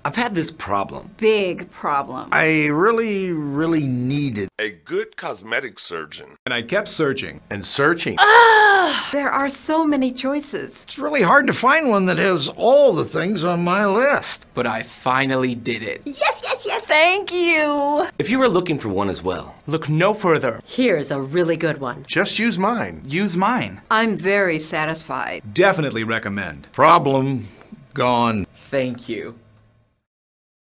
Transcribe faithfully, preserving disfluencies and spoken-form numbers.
I've had this problem. Big problem. I really, really needed a good cosmetic surgeon. And I kept searching. and searching. Ah, there are so many choices. It's really hard to find one that has all the things on my list. But I finally did it. Yes, yes, yes. Thank you. If you were looking for one as well, Look no further. Here's a really good one. Just use mine. Use mine. I'm very satisfied. Definitely recommend. Problem gone. thank you.